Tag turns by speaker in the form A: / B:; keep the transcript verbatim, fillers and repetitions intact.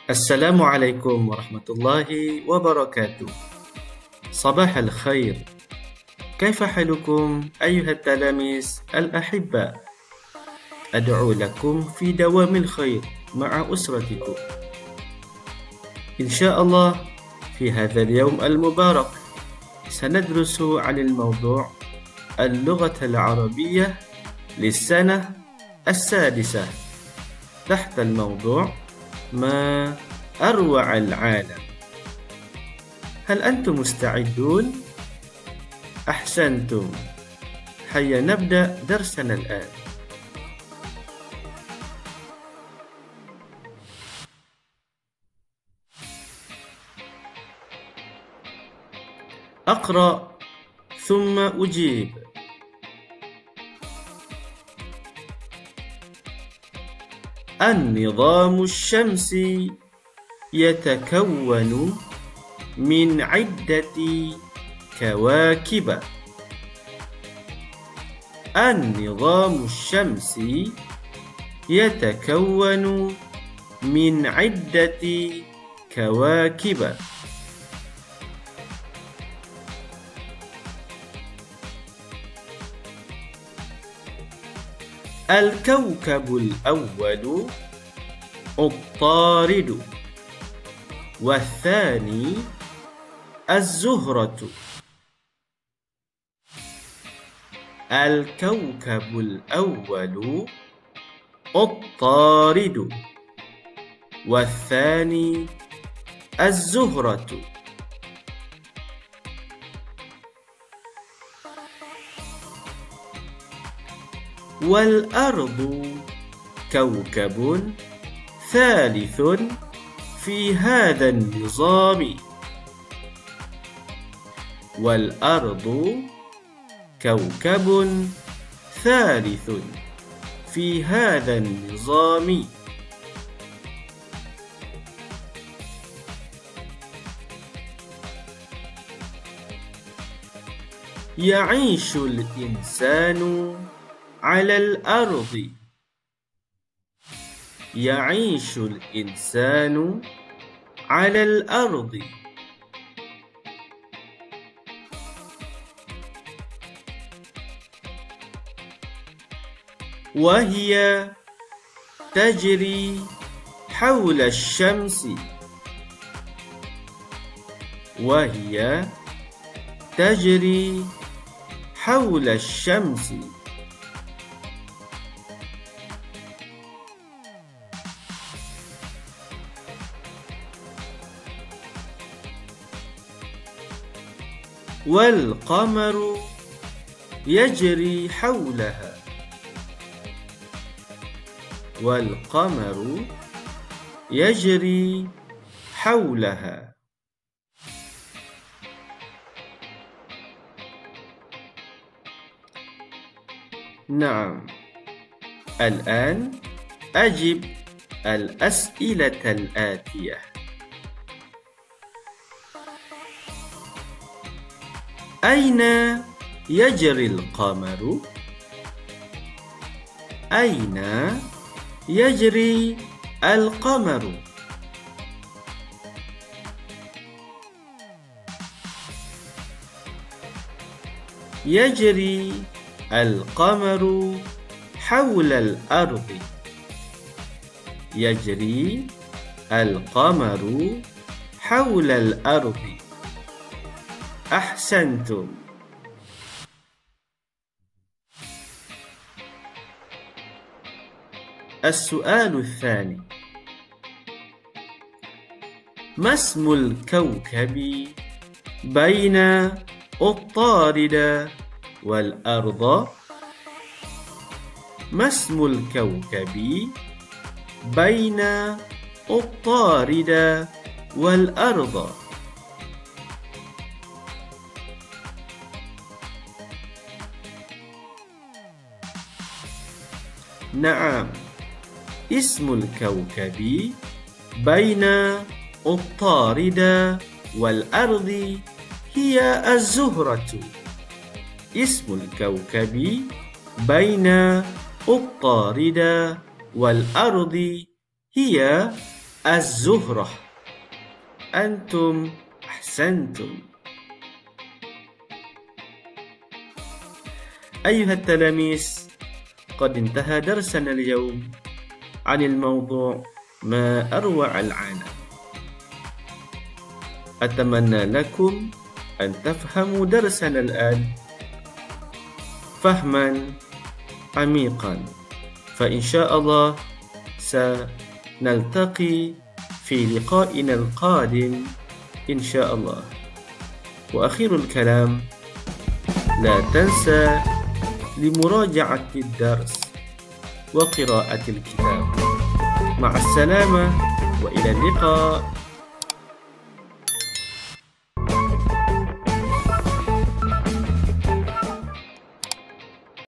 A: السلام عليكم ورحمة الله وبركاته. صباح الخير. كيف حالكم أيها التلاميذ الأحباء؟ أدعو لكم في دوام الخير مع أسرتكم. إن شاء الله في هذا اليوم المبارك سندرس عن الموضوع اللغة العربية للسنة السادسة تحت الموضوع ما أروع العالم. هل أنتم مستعدون؟ أحسنتم. هيا نبدأ درسنا الآن. أقرأ ثم أجيب. النظام الشمسي يتكون من عدة كواكب. النظام الشمسي يتكون من عدة كواكب. الكوكب الأول عطارد، والثاني الزهرة. الكوكب الأول عطارد، والثاني الزهرة. والأرض كوكب ثالث في هذا النظام. والأرض كوكب ثالث في هذا النظام. يعيش الإنسان على الأرض. يعيش الإنسان على الأرض. وهي تجري حول الشمس. وهي تجري حول الشمس. والقمر يجري حولها. والقمر يجري حولها. نعم، الآن أجب الأسئلة الآتية. أين يجري القمر؟ أين يجري القمر؟ يجري القمر حول الأرض. يجري القمر حول الأرض. أحسنتم. السؤال الثاني: ما اسم الكوكب بين عطارد والأرض؟ ما اسم الكوكب بين عطارد والأرض؟ نعم، اسم الكوكب بين عطارد والأرض هي الزهرة. اسم الكوكب بين عطارد والأرض هي الزهرة. أنتم أحسنتم. أيها التلاميذ، قد انتهى درسنا اليوم عن الموضوع ما أروع العالم. أتمنى لكم أن تفهموا درسنا الآن فهما عميقا، فإن شاء الله سنلتقي في لقائنا القادم إن شاء الله. وأخير الكلام، لا تنسى لمراجعة الدرس وقراءة الكتاب. مع السلامة وإلى اللقاء.